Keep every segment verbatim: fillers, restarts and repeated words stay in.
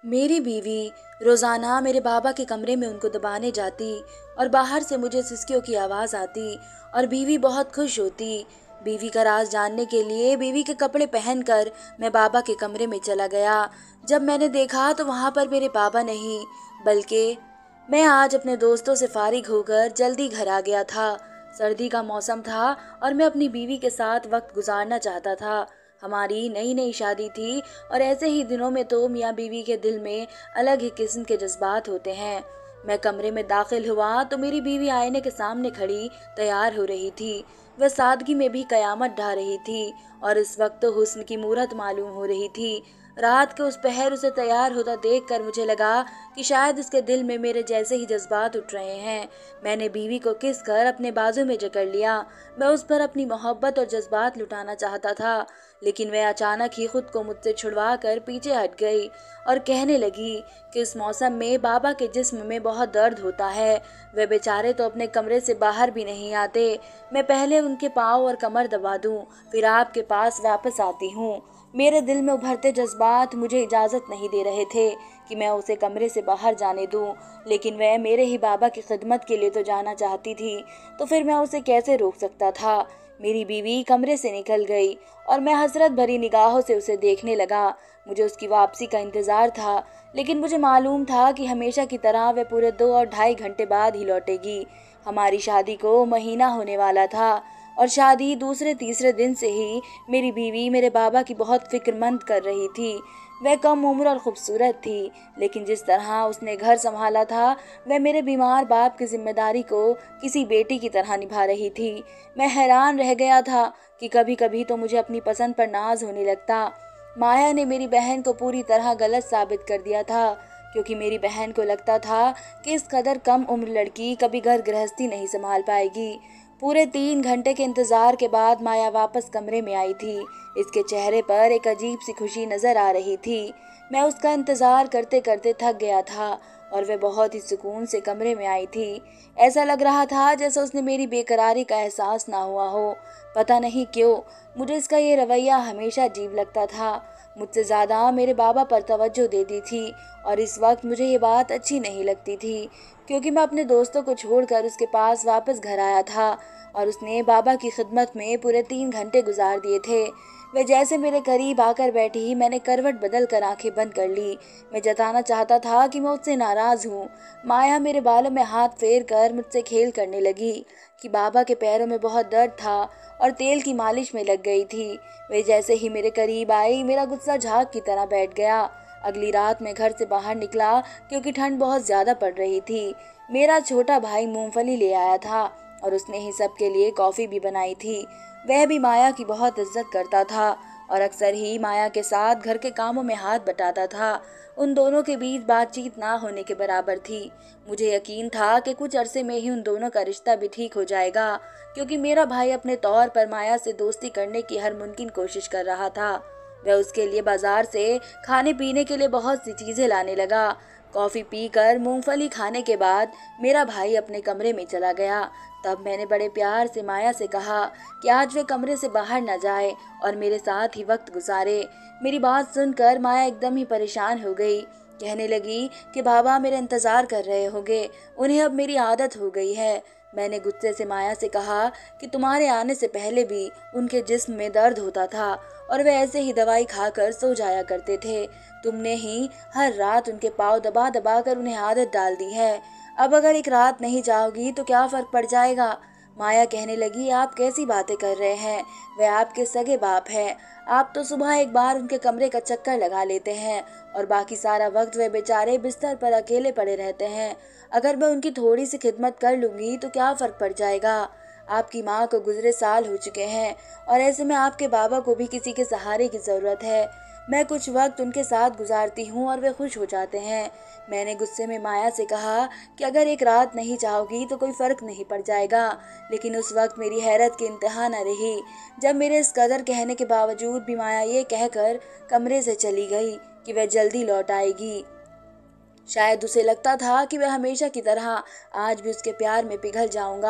मेरी बीवी रोज़ाना मेरे बाबा के कमरे में उनको दबाने जाती और बाहर से मुझे सिसकियों की आवाज़ आती और बीवी बहुत खुश होती। बीवी का राज जानने के लिए बीवी के कपड़े पहनकर मैं बाबा के कमरे में चला गया। जब मैंने देखा तो वहाँ पर मेरे बाबा नहीं, बल्कि मैं आज अपने दोस्तों से फारिग होकर जल्दी घर आ गया था। सर्दी का मौसम था और मैं अपनी बीवी के साथ वक्त गुजारना चाहता था। हमारी नई नई शादी थी और ऐसे ही दिनों में तो मियाँ बीवी के दिल में अलग ही किस्म के जज्बात होते हैं। मैं कमरे में दाखिल हुआ तो मेरी बीवी आईने के सामने खड़ी तैयार हो रही थी। वह सादगी में भी कयामत ढा रही थी और इस वक्त तो हुस्न की मूरत मालूम हो रही थी। रात के उस पहर उसे तैयार होता देखकर मुझे लगा कि शायद इसके दिल में मेरे जैसे ही जज्बात उठ रहे हैं। मैंने बीवी को किस कर अपने बाजू में जकड़ लिया। मैं उस पर अपनी मोहब्बत और जज्बात लुटाना चाहता था, लेकिन वह अचानक ही खुद को मुझसे छुड़वा कर पीछे हट गई और कहने लगी कि इस मौसम में बाबा के जिस्म में बहुत दर्द होता है। वे बेचारे तो अपने कमरे से बाहर भी नहीं आते। मैं पहले उनके पाँव और कमर दबा दूं, फिर आपके पास वापस आती हूँ। मेरे दिल में उभरते जज्बात मुझे इजाज़त नहीं दे रहे थे कि मैं उसे कमरे से बाहर जाने दूं, लेकिन वह मेरे ही बाबा की खिदमत के लिए तो जाना चाहती थी, तो फिर मैं उसे कैसे रोक सकता था। मेरी बीवी कमरे से निकल गई और मैं हसरत भरी निगाहों से उसे देखने लगा। मुझे उसकी वापसी का इंतज़ार था, लेकिन मुझे मालूम था कि हमेशा की तरह वह पूरे दो और ढाई घंटे बाद ही लौटेगी। हमारी शादी को महीना होने वाला था और शादी दूसरे तीसरे दिन से ही मेरी बीवी मेरे बाबा की बहुत फिक्रमंद कर रही थी। वह कम उम्र और खूबसूरत थी, लेकिन जिस तरह उसने घर संभाला था वह मेरे बीमार बाप की जिम्मेदारी को किसी बेटी की तरह निभा रही थी। मैं हैरान रह गया था कि कभी कभी तो मुझे अपनी पसंद पर नाज होने लगता। माया ने मेरी बहन को पूरी तरह गलत साबित कर दिया था, क्योंकि मेरी बहन को लगता था कि इस कदर कम उम्र लड़की कभी घर गृहस्थी नहीं संभाल पाएगी। पूरे तीन घंटे के इंतजार के बाद माया वापस कमरे में आई थी। इसके चेहरे पर एक अजीब सी खुशी नजर आ रही थी। मैं उसका इंतजार करते करते थक गया था और वह बहुत ही सुकून से कमरे में आई थी। ऐसा लग रहा था जैसे उसने मेरी बेकरारी का एहसास ना हुआ हो। पता नहीं क्यों मुझे इसका ये रवैया हमेशा अजीब लगता था। मुझसे ज़्यादा मेरे बाबा पर तवज्जो देती थी और इस वक्त मुझे ये बात अच्छी नहीं लगती थी, क्योंकि मैं अपने दोस्तों को छोड़कर उसके पास वापस घर आया था और उसने बाबा की खिदमत में पूरे तीन घंटे गुजार दिए थे। वह जैसे मेरे करीब आकर बैठी, मैंने करवट बदल कर आंखें बंद कर ली। मैं जताना चाहता था कि मैं उससे नाराज हूँ। माया मेरे बालों में हाथ फेर कर मुझसे खेल करने लगी कि बाबा के पैरों में बहुत दर्द था और तेल की मालिश में लग गई थी। वे जैसे ही मेरे करीब आई, मेरा गुस्सा झाग की तरह बैठ गया। अगली रात मैं घर से बाहर निकला क्योंकि ठंड बहुत ज्यादा पड़ रही थी। मेरा छोटा भाई मूंगफली ले आया था और उसने ही सबके लिए कॉफी भी बनाई थी। वह भी माया की बहुत इज्जत करता था और अक्सर ही माया के साथ घर के कामों में हाथ बटाता था। उन दोनों के बीच बातचीत ना होने के बराबर थी। मुझे यकीन था कि कुछ अरसे में ही उन दोनों का रिश्ता भी ठीक हो जाएगा, क्योंकि मेरा भाई अपने तौर पर माया से दोस्ती करने की हर मुमकिन कोशिश कर रहा था। वह उसके लिए बाजार से खाने पीने के लिए बहुत सी चीजें लाने लगा। कॉफी पीकर मूंगफली खाने के बाद मेरा भाई अपने कमरे में चला गया। तब मैंने बड़े प्यार से माया से कहा कि आज वे कमरे से बाहर न जाए और मेरे साथ ही वक्त गुजारे। मेरी बात सुनकर माया एकदम ही परेशान हो गई। कहने लगी कि बाबा मेरा इंतजार कर रहे होंगे, उन्हें अब मेरी आदत हो गई है। मैंने गुस्से से माया से कहा कि तुम्हारे आने से पहले भी उनके जिस्म में दर्द होता था और वे ऐसे ही दवाई खाकर सो जाया करते थे। तुमने ही हर रात उनके पाँव दबा दबा कर उन्हें आदत डाल दी है। अब अगर एक रात नहीं जाओगी तो क्या फर्क पड़ जाएगा। माया कहने लगी, आप कैसी बातें कर रहे हैं, वह आपके सगे बाप है। आप तो सुबह एक बार उनके कमरे का चक्कर लगा लेते हैं और बाकी सारा वक्त वे बेचारे बिस्तर पर अकेले पड़े रहते हैं। अगर मैं उनकी थोड़ी सी खिदमत कर लूंगी तो क्या फर्क पड़ जाएगा। आपकी माँ को गुजरे साल हो चुके हैं और ऐसे में आपके बाबा को भी किसी के सहारे की जरूरत है। मैं कुछ वक्त उनके साथ गुजारती हूँ और वे खुश हो जाते हैं। मैंने गुस्से में माया से कहा कि अगर एक रात नहीं चाहोगी तो कोई फर्क नहीं पड़ जाएगा, लेकिन उस वक्त मेरी हैरत की इंतहा न रही जब मेरे इस कदर कहने के बावजूद भी माया ये कहकर कमरे से चली गई कि वह जल्दी लौट आएगी। शायद उसे लगता था कि वह हमेशा की तरह आज भी उसके प्यार में पिघल जाऊंगा।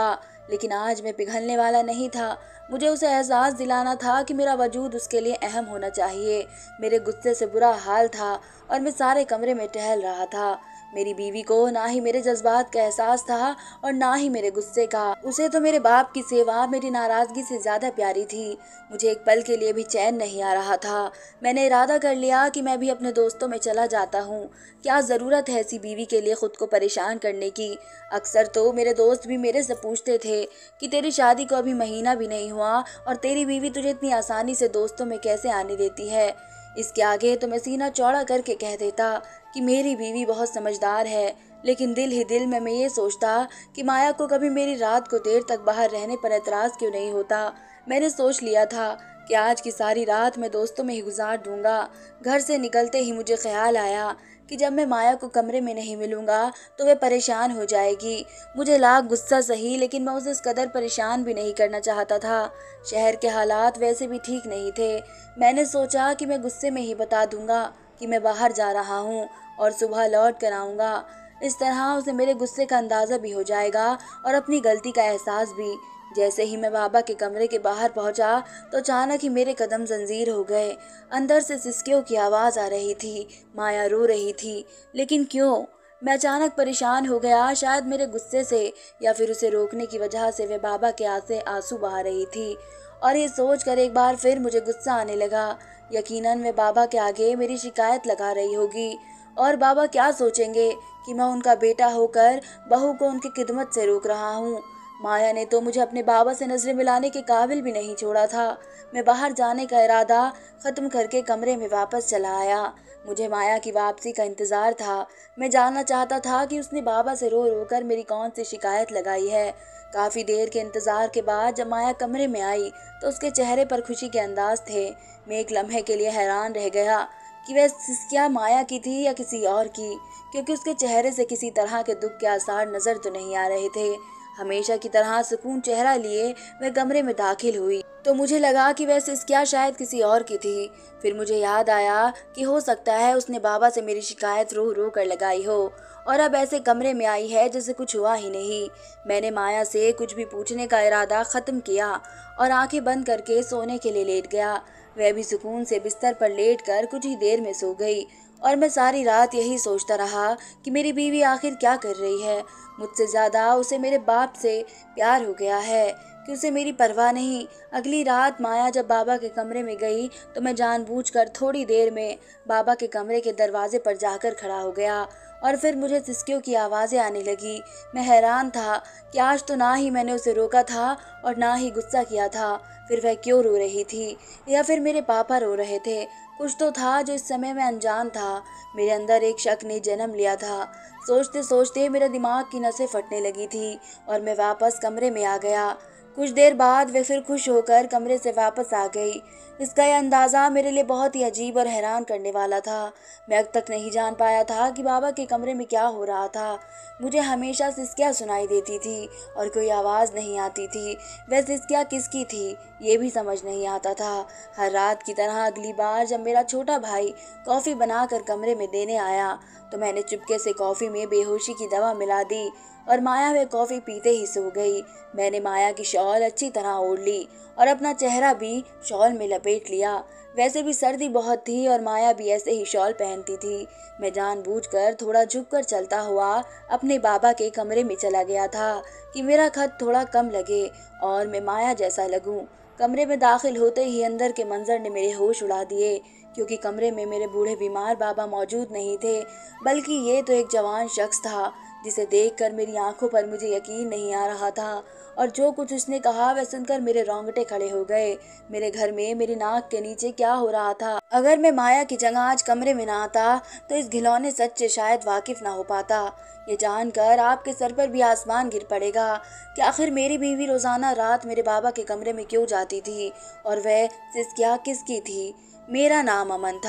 लेकिन आज मैं पिघलने वाला नहीं था। मुझे उसे एहसास दिलाना था कि मेरा वजूद उसके लिए अहम होना चाहिए। मेरे गुस्से से बुरा हाल था और मैं सारे कमरे में टहल रहा था। मेरी बीवी को ना ही मेरे जज्बात का एहसास था और ना ही मेरे गुस्से का। उसे तो मेरे बाप की सेवा मेरी नाराजगी से ज्यादा प्यारी थी। मुझे एक पल के लिए भी चैन नहीं आ रहा था। मैंने इरादा कर लिया कि मैं भी अपने दोस्तों में चला जाता हूँ। क्या जरूरत है ऐसी बीवी के लिए खुद को परेशान करने की। अक्सर तो मेरे दोस्त भी मेरे से पूछते थे कि तेरी शादी को अभी महीना भी नहीं हुआ और तेरी बीवी तुझे इतनी आसानी से दोस्तों में कैसे आने देती है। इसके आगे तो मैं सीना चौड़ा करके कह देता कि मेरी बीवी बहुत समझदार है, लेकिन दिल ही दिल में मैं ये सोचता कि माया को कभी मेरी रात को देर तक बाहर रहने पर एतराज क्यों नहीं होता। मैंने सोच लिया था कि आज की सारी रात मैं दोस्तों में ही गुजार दूंगा। घर से निकलते ही मुझे ख्याल आया कि जब मैं माया को कमरे में नहीं मिलूंगा तो वह परेशान हो जाएगी। मुझे लाख गुस्सा सही, लेकिन मैं उसे इस कदर परेशान भी नहीं करना चाहता था। शहर के हालात वैसे भी ठीक नहीं थे। मैंने सोचा कि मैं गुस्से में ही बता दूंगा कि मैं बाहर जा रहा हूँ और सुबह लौट कर आऊँगा। इस तरह उसे मेरे गुस्से का अंदाज़ा भी हो जाएगा और अपनी गलती का एहसास भी। जैसे ही मैं बाबा के कमरे के बाहर पहुंचा तो अचानक ही मेरे कदम जंजीर हो गए। अंदर से सिसकियों की आवाज़ आ रही थी। माया रो रही थी, लेकिन क्यों? मैं अचानक परेशान हो गया, शायद मेरे गुस्से से या फिर उसे रोकने की वजह से वह बाबा के आंखें आंसू बहा रही थी। और ये सोच कर एक बार फिर मुझे गुस्सा आने लगा। यकीनन मैं बाबा के आगे मेरी शिकायत लगा रही होगी और बाबा क्या सोचेंगे कि मैं उनका बेटा होकर बहू को उनकी खिदमत से रोक रहा हूँ। माया ने तो मुझे अपने बाबा से नजरें मिलाने के काबिल भी नहीं छोड़ा था। मैं बाहर जाने का इरादा खत्म करके कमरे में वापस चला आया। मुझे माया की वापसी का इंतजार था। मैं जानना चाहता था कि उसने बाबा से रो रो कर मेरी कौन सी शिकायत लगाई है। काफी देर के इंतजार के बाद जब माया कमरे में आई तो उसके चेहरे पर खुशी के अंदाज थे। मैं एक लम्हे के लिए हैरान रह गया कि वह सिसकियां माया की थी या किसी और की, क्योंकि उसके चेहरे से किसी तरह के दुख के आसार नजर तो नहीं आ रहे थे। हमेशा की तरह सुकून चेहरा लिए वह कमरे में दाखिल हुई तो मुझे लगा कि वह सिसकिया शायद किसी और की थी। फिर मुझे याद आया कि हो सकता है उसने बाबा से मेरी शिकायत रो रो कर लगाई हो और अब ऐसे कमरे में आई है जैसे कुछ हुआ ही नहीं। मैंने माया से कुछ भी पूछने का इरादा खत्म किया और आंखें बंद करके सोने के लिए लेट गया। वह भी सुकून से बिस्तर पर लेट कर कुछ ही देर में सो गई और मैं सारी रात यही सोचता रहा कि मेरी बीवी आखिर क्या कर रही है। मुझसे ज़्यादा उसे मेरे बाप से प्यार हो गया है कि उसे मेरी परवाह नहीं। अगली रात माया जब बाबा के कमरे में गई तो मैं जानबूझकर थोड़ी देर में बाबा के कमरे के दरवाजे पर जाकर खड़ा हो गया और फिर मुझे सिसकियों की आवाज़ें आने लगी। मैं हैरान था कि आज तो ना ही मैंने उसे रोका था और ना ही गुस्सा किया था। फिर वह क्यों रो रही थी या फिर मेरे पापा रो रहे थे? कुछ तो था जो इस समय में अनजान था। मेरे अंदर एक शक ने जन्म लिया था। सोचते सोचते मेरे दिमाग की नसें फटने लगी थी और मैं वापस कमरे में आ गया। कुछ देर बाद वे फिर खुश होकर कमरे से वापस आ गई। इसका यह अंदाज़ा मेरे लिए बहुत ही अजीब और हैरान करने वाला था। मैं अब तक नहीं जान पाया था कि बाबा के कमरे में क्या हो रहा था। मुझे हमेशा सिसकियाँ सुनाई देती थी और कोई आवाज़ नहीं आती थी। वह सिसकियाँ किसकी थी ये भी समझ नहीं आता था। हर रात की तरह अगली बार जब मेरा छोटा भाई कॉफ़ी बनाकर कमरे में देने आया तो मैंने चुपके से कॉफ़ी में बेहोशी की दवा मिला दी और माया वह कॉफ़ी पीते ही सो गई। मैंने माया की शॉल अच्छी तरह ओढ़ ली और अपना चेहरा भी शॉल में लपेट लिया। वैसे भी सर्दी बहुत थी और माया भी ऐसे ही शॉल पहनती थी। मैं जानबूझकर थोड़ा झुककर चलता हुआ अपने बाबा के कमरे में चला गया था कि मेरा खत थोड़ा कम लगे और मैं माया जैसा लगूं। कमरे में दाखिल होते ही अंदर के मंजर ने मेरे होश उड़ा दिए, क्योंकि कमरे में मेरे बूढ़े बीमार बाबा मौजूद नहीं थे, बल्कि ये तो एक जवान शख्स था जिसे देखकर मेरी आंखों पर मुझे यकीन नहीं आ रहा था। और जो कुछ उसने कहा वह सुनकर मेरे रोंगटे खड़े हो गए। मेरे घर में मेरी नाक के नीचे क्या हो रहा था? अगर मैं माया की जगह आज कमरे में ना आता तो इस घिनौने सच से शायद वाकिफ ना हो पाता। ये जानकर आपके सर पर भी आसमान गिर पड़ेगा कि आखिर मेरी बीवी रोजाना रात मेरे बाबा के कमरे में क्यों जाती थी और वह सिसकिया किसकी थी। मेरा नाम अमन था।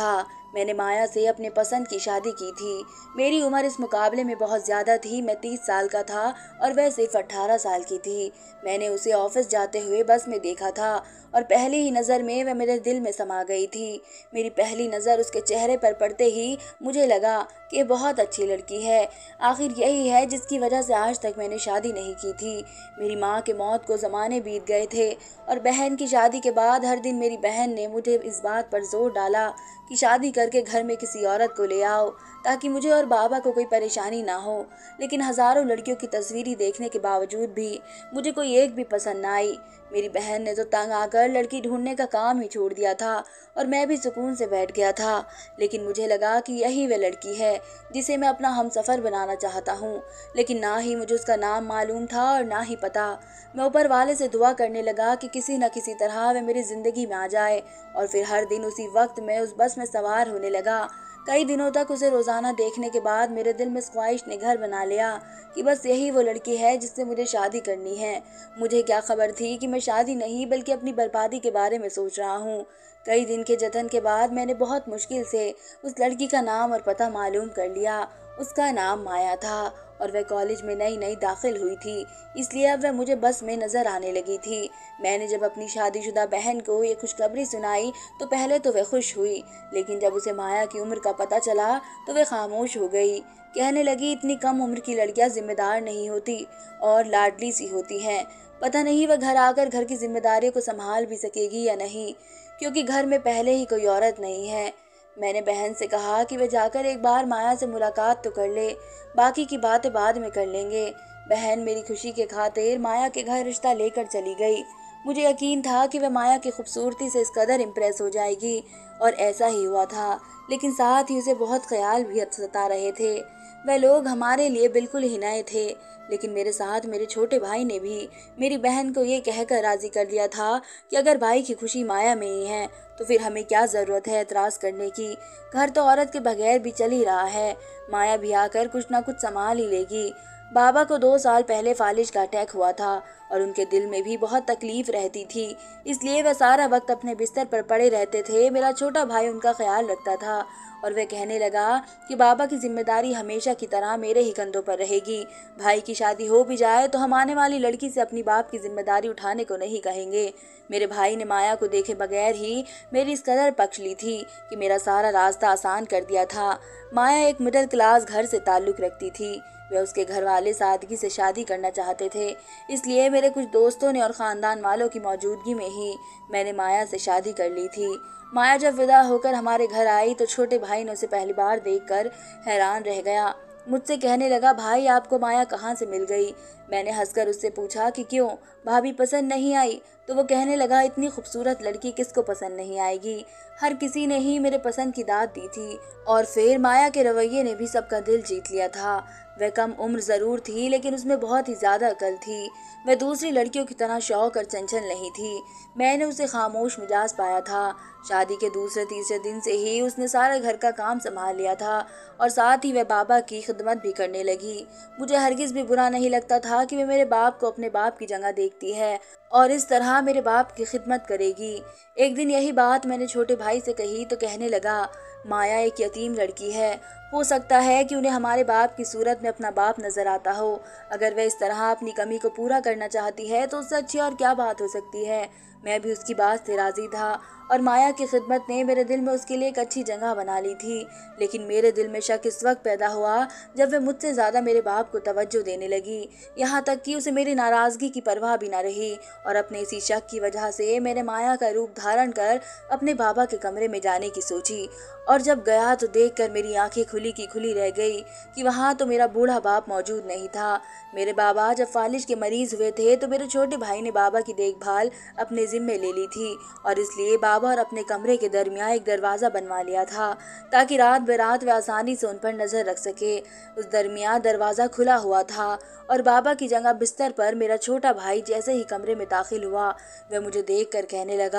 मैंने माया से अपने पसंद की शादी की थी। मेरी उम्र इस मुकाबले में बहुत ज़्यादा थी। मैं तीस साल का था और वह सिर्फ अट्ठारह साल की थी। मैंने उसे ऑफिस जाते हुए बस में देखा था और पहली ही नज़र में वह मेरे दिल में समा गई थी। मेरी पहली नज़र उसके चेहरे पर पड़ते ही मुझे लगा कि ये बहुत अच्छी लड़की है। आखिर यही है जिसकी वजह से आज तक मैंने शादी नहीं की थी। मेरी माँ के मौत को ज़माने बीत गए थे और बहन की शादी के बाद हर दिन मेरी बहन ने मुझे इस बात पर जोर डाला कि शादी करके घर में किसी औरत को ले आओ ताकि मुझे और बाबा को कोई परेशानी ना हो। लेकिन हज़ारों लड़कियों की तस्वीरें देखने के बावजूद भी मुझे कोई एक भी पसंद ना आई। मेरी बहन ने तो तंग आकर लड़की ढूंढने का काम ही छोड़ दिया था और मैं भी सुकून से बैठ गया था। लेकिन मुझे लगा कि यही वह लड़की है जिसे मैं अपना हमसफ़र बनाना चाहता हूँ। लेकिन ना ही मुझे उसका नाम मालूम था और ना ही पता। मैं ऊपर वाले से दुआ करने लगा कि किसी न किसी तरह वह मेरी ज़िंदगी में आ जाए और फिर हर दिन उसी वक्त मैं उस बस में सवार होने लगा। कई दिनों तक उसे रोज़ाना देखने के बाद मेरे दिल में इस ख्वाहिश ने घर बना लिया कि बस यही वो लड़की है जिससे मुझे शादी करनी है। मुझे क्या खबर थी कि मैं शादी नहीं बल्कि अपनी बर्बादी के बारे में सोच रहा हूँ। कई दिन के जतन के बाद मैंने बहुत मुश्किल से उस लड़की का नाम और पता मालूम कर लिया। उसका नाम माया था और वह कॉलेज में नई नई दाखिल हुई थी, इसलिए अब वह मुझे बस में नज़र आने लगी थी। मैंने जब अपनी शादीशुदा बहन को ये खुशखबरी सुनाई तो पहले तो वह खुश हुई, लेकिन जब उसे माया की उम्र का पता चला तो वह खामोश हो गई। कहने लगी, इतनी कम उम्र की लड़कियां जिम्मेदार नहीं होती और लाडली सी होती हैं। पता नहीं वह घर आकर घर की जिम्मेदारियों को संभाल भी सकेगी या नहीं, क्योंकि घर में पहले ही कोई औरत नहीं है। मैंने बहन से कहा कि वह जाकर एक बार माया से मुलाकात तो कर ले, बाकी की बातें बाद में कर लेंगे। बहन मेरी खुशी के खातिर माया के घर रिश्ता लेकर चली गई। मुझे यकीन था कि वह माया की खूबसूरती से इस कदर इम्प्रेस हो जाएगी और ऐसा ही हुआ था। लेकिन साथ ही उसे बहुत ख्याल भी सता रहे थे। वह लोग हमारे लिए बिल्कुल ही नए थे, लेकिन मेरे साथ मेरे छोटे भाई ने भी मेरी बहन को ये कहकर राजी कर दिया था कि अगर भाई की खुशी माया में ही है तो फिर हमें क्या ज़रूरत है एतराज़ करने की। घर तो औरत के बगैर भी चल ही रहा है, माया भी आकर कुछ ना कुछ संभाल ही लेगी। बाबा को दो साल पहले फालिज का अटैक हुआ था और उनके दिल में भी बहुत तकलीफ रहती थी, इसलिए वह सारा वक्त अपने बिस्तर पर पड़े रहते थे। मेरा छोटा भाई उनका ख्याल रखता था और वह कहने लगा कि बाबा की जिम्मेदारी हमेशा की तरह मेरे ही कंधों पर रहेगी। भाई की शादी हो भी जाए तो हम आने वाली लड़की से अपनी बाप की जिम्मेदारी उठाने को नहीं कहेंगे। मेरे भाई ने माया को देखे बगैर ही मेरी इस कदर पक्ष ली थी कि मेरा सारा रास्ता आसान कर दिया था। माया एक मिडिल क्लास घर से ताल्लुक़ रखती थी। वे उसके घर वाले सादगी से शादी करना चाहते थे, इसलिए मेरे कुछ दोस्तों ने और ख़ानदान वालों की मौजूदगी में ही मैंने माया से शादी कर ली थी। माया जब विदा होकर हमारे घर आई तो छोटे भाई ने उसे पहली बार देखकर हैरान रह गया। मुझसे कहने लगा, भाई आपको माया कहाँ से मिल गई? मैंने हंसकर उससे पूछा कि क्यों, भाभी पसंद नहीं आई? तो वो कहने लगा, इतनी खूबसूरत लड़की किसको पसंद नहीं आएगी, हर किसी ने ही मेरे पसंद की दाद दी थी। और फिर माया के रवैये ने भी सबका दिल जीत लिया था। वह कम उम्र ज़रूर थी लेकिन उसमें बहुत ही ज़्यादा अकल थी। वह दूसरी लड़कियों की तरह शौक और चंचल नहीं थी। मैंने उसे खामोश मिजाज पाया था। शादी के दूसरे तीसरे दिन से ही उसने सारे घर का काम संभाल लिया था और साथ ही वह बाबा की खिदमत भी करने लगी। मुझे हरगिज़ भी बुरा नहीं लगता था कि वह मेरे बाप को अपने बाप की जगह देखती है और इस तरह मेरे बाप की खिदमत करेगी। एक दिन यही बात मैंने छोटे भाई से कही तो कहने लगा, माया एक यतीम लड़की है, हो सकता है कि उन्हें हमारे बाप की सूरत में अपना बाप नजर आता हो। अगर वह इस तरह अपनी कमी को पूरा करना चाहती है तो उससे अच्छी और क्या बात हो सकती है। मैं भी उसकी बात से राजी था और माया की खिदमत ने मेरे दिल में उसके लिए एक अच्छी जगह बना ली थी। लेकिन मेरे दिल में शक इस वक्त पैदा हुआ जब वह मुझसे ज़्यादा मेरे बाप को तवज्जो देने लगी, यहाँ तक कि उसे मेरी नाराज़गी की परवाह भी ना रही। और अपने इसी शक की वजह से मैंने माया का रूप धारण कर अपने बाबा के कमरे में जाने की सोची और जब गया तो देखकर मेरी आंखें खुली की खुली रह गई कि वहाँ तो मेरा बूढ़ा बाप मौजूद नहीं था। मेरे बाबा जब फालिज के मरीज हुए थे तो मेरे छोटे भाई ने बाबा की देखभाल अपने जिम्मे ले ली थी और इसलिए बाबा और अपने कमरे के दरमियान एक दरवाज़ा बनवा लिया था ताकि रात बेरात वे आसानी से उन पर नज़र रख सके। उस दरमियान दरवाज़ा खुला हुआ था और बाबा की जगह बिस्तर पर मेरा छोटा भाई जैसे ही कमरे में दाखिल हुआ वह मुझे देख कर कहने लगा,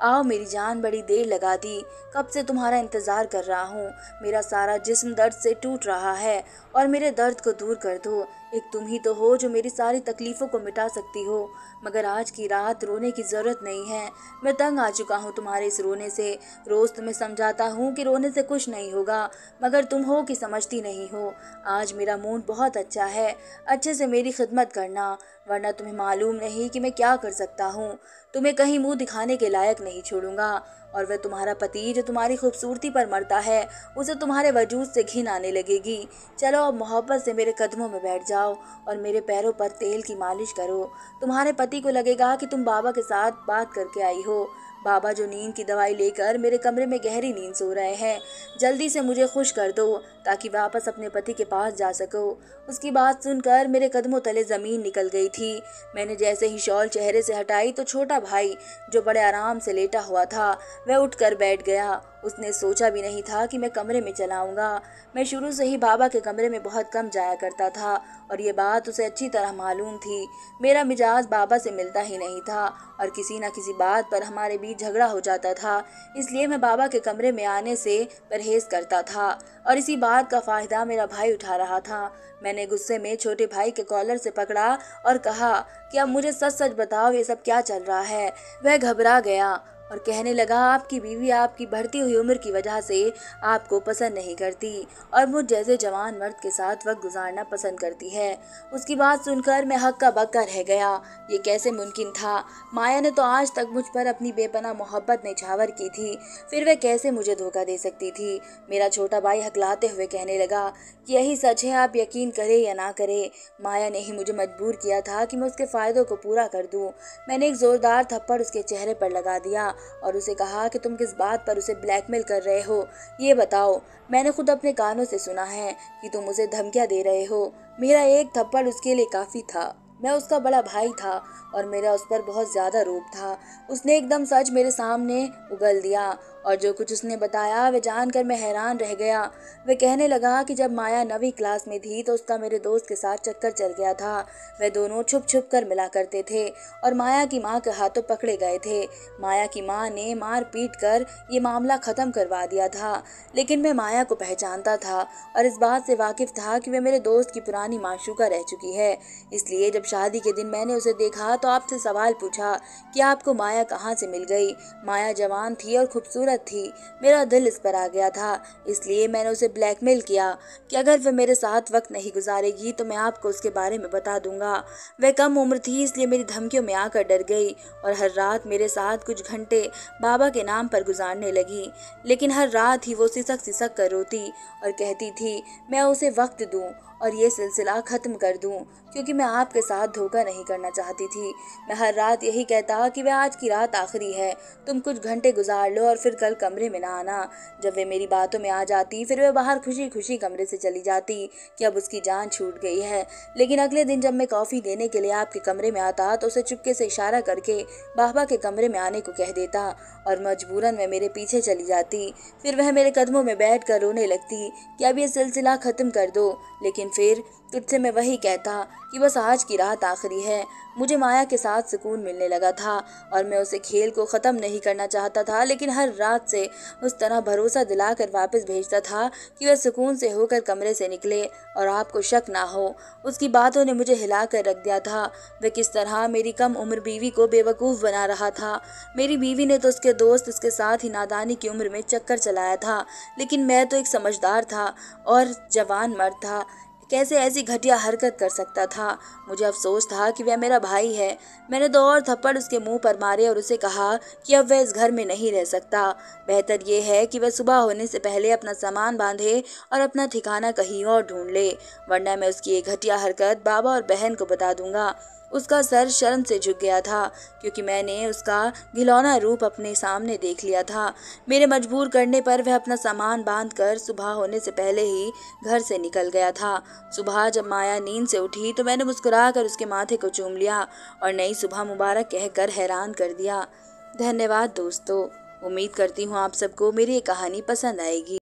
आओ मेरी जान, बड़ी देर लगा दी। कब से तुम्हारा इंतज़ार कर रहा हूँ। मेरा सारा जिस्म दर्द से टूट रहा है और मेरे दर्द को दूर कर दो। एक तुम ही तो हो जो मेरी सारी तकलीफ़ों को मिटा सकती हो। मगर आज की रात रोने की ज़रूरत नहीं है। मैं तंग आ चुका हूँ तुम्हारे इस रोने से। रोज़ तुम्हें समझाता हूँ कि रोने से कुछ नहीं होगा, मगर तुम हो कि समझती नहीं हो। आज मेरा मूड बहुत अच्छा है। अच्छे से मेरी खिदमत करना, वरना तुम्हें मालूम नहीं कि मैं क्या कर सकता हूँ। तुम्हें कहीं मुंह दिखाने के लायक नहीं छोड़ूंगा। और वह तुम्हारा पति जो तुम्हारी खूबसूरती पर मरता है, उसे तुम्हारे वजूद से घिन आने लगेगी। चलो अब मोहब्बत से मेरे कदमों में बैठ जाओ और मेरे पैरों पर तेल की मालिश करो। तुम्हारे पति को लगेगा कि तुम बाबा के साथ बात करके आई हो। बाबा जो नींद की दवाई लेकर मेरे कमरे में गहरी नींद सो रहे हैं। जल्दी से मुझे खुश कर दो ताकि वापस अपने पति के पास जा सको। उसकी बात सुनकर मेरे कदमों तले ज़मीन निकल गई थी। मैंने जैसे ही शॉल चेहरे से हटाई तो छोटा भाई जो बड़े आराम से लेटा हुआ था, वह उठकर बैठ गया। उसने सोचा भी नहीं था कि मैं कमरे में चला आऊँगा। मैं शुरू से ही बाबा के कमरे में बहुत कम जाया करता था और ये बात उसे अच्छी तरह मालूम थी। मेरा मिजाज बाबा से मिलता ही नहीं था और किसी न किसी बात पर हमारे बीच झगड़ा हो जाता था। इसलिए मैं बाबा के कमरे में आने से परहेज करता था और इसी बात का फ़ायदा मेरा भाई उठा रहा था। मैंने गुस्से में छोटे भाई के कॉलर से पकड़ा और कहा कि अब मुझे सच सच बताओ, ये सब क्या चल रहा है। वह घबरा गया और कहने लगा, आपकी बीवी आपकी बढ़ती हुई उम्र की वजह से आपको पसंद नहीं करती और मुझ जैसे जवान मर्द के साथ वक्त गुजारना पसंद करती है। उसकी बात सुनकर मैं हक्का बक्का रह गया। ये कैसे मुमकिन था? माया ने तो आज तक मुझ पर अपनी बेपनाह मोहब्बत निछावर की थी, फिर वह कैसे मुझे धोखा दे सकती थी? मेरा छोटा भाई हकलाते हुए कहने लगा कि यही सच है, आप यकीन करें या ना करें, माया ने ही मुझे मजबूर किया था कि मैं उसके फ़ायदों को पूरा कर दूं। मैंने एक ज़ोरदार थप्पड़ उसके चेहरे पर लगा दिया और उसे कहा कि तुम किस बात पर उसे ब्लैकमेल कर रहे हो, ये बताओ। मैंने खुद अपने कानों से सुना है कि तुम उसे धमकियां दे रहे हो। मेरा एक थप्पड़ उसके लिए काफ़ी था। मैं उसका बड़ा भाई था और मेरा उस पर बहुत ज़्यादा रोब था। उसने एकदम सच मेरे सामने उगल दिया और जो कुछ उसने बताया वह जानकर मैं हैरान रह गया। वह कहने लगा कि जब माया नवीं क्लास में थी तो उसका मेरे दोस्त के साथ चक्कर चल गया था। वह दोनों छुप छुप कर मिला करते थे और माया की माँ के हाथों पकड़े गए थे। माया की माँ ने मार पीट कर ये मामला ख़त्म करवा दिया था, लेकिन मैं माया को पहचानता था और इस बात से वाकिफ़ था कि वह मेरे दोस्त की पुरानी माशूका रह चुकी है। इसलिए जब शादी के दिन मैंने उसे देखा तो आपसे सवाल पूछा कि आपको माया कहाँ से मिल गई। माया जवान थी और खूबसूरत थी। मेरा दिल इस पर आ गया था, इसलिए मैंने उसे ब्लैकमेल किया कि अगर वह मेरे साथ वक्त नहीं गुजारेगी तो मैं आपको उसके बारे में बता दूंगा। वह कम उम्र थी, इसलिए मेरी धमकियों में आकर डर गई और हर रात मेरे साथ कुछ घंटे बाबा के नाम पर गुजारने लगी। लेकिन हर रात ही वो सिसक सिसक कर रोती और कहती थी मैं उसे वक्त दूं और ये सिलसिला ख़त्म कर दूं, क्योंकि मैं आपके साथ धोखा नहीं करना चाहती थी। मैं हर रात यही कहता कि वह आज की रात आखिरी है, तुम कुछ घंटे गुजार लो और फिर कल कमरे में ना आना। जब वे मेरी बातों में आ जाती फिर वह बाहर खुशी खुशी कमरे से चली जाती कि अब उसकी जान छूट गई है। लेकिन अगले दिन जब मैं कॉफ़ी देने के लिए आपके कमरे में आता तो उसे चुपके से इशारा करके बाबा के कमरे में आने को कह देता और मजबूरन वह मेरे पीछे चली जाती। फिर वह मेरे कदमों में बैठ कर रोने लगती कि अब ये सिलसिला ख़त्म कर दो। लेकिन फिर तुझसे मैं वही कहता कि बस आज की रात आखिरी है। मुझे माया के साथ सुकून मिलने लगा था और मैं उसे खेल को ख़त्म नहीं करना चाहता था, लेकिन हर रात से उस तरह भरोसा दिलाकर वापस भेजता था कि वह सुकून से होकर कमरे से निकले और आपको शक ना हो। उसकी बातों ने मुझे हिला कर रख दिया था। वह किस तरह मेरी कम उम्र बीवी को बेवकूफ़ बना रहा था। मेरी बीवी ने तो उसके दोस्त उसके साथ ही नादानी की उम्र में चक्कर चलाया था, लेकिन मैं तो एक समझदार था और जवान मर्द था, कैसे ऐसी घटिया हरकत कर सकता था। मुझे अफसोस था कि वह मेरा भाई है। मैंने दो और थप्पड़ उसके मुंह पर मारे और उसे कहा कि अब वह इस घर में नहीं रह सकता। बेहतर ये है कि वह सुबह होने से पहले अपना सामान बांधे और अपना ठिकाना कहीं और ढूंढ ले, वरना मैं उसकी ये घटिया हरकत बाबा और बहन को बता दूंगा। उसका सर शर्म से झुक गया था क्योंकि मैंने उसका घिनौना रूप अपने सामने देख लिया था। मेरे मजबूर करने पर वह अपना सामान बांधकर सुबह होने से पहले ही घर से निकल गया था। सुबह जब माया नींद से उठी तो मैंने मुस्कुराकर उसके माथे को चूम लिया और नई सुबह मुबारक कहकर हैरान कर दिया। धन्यवाद दोस्तों। उम्मीद करती हूँ आप सबको मेरी ये कहानी पसंद आएगी।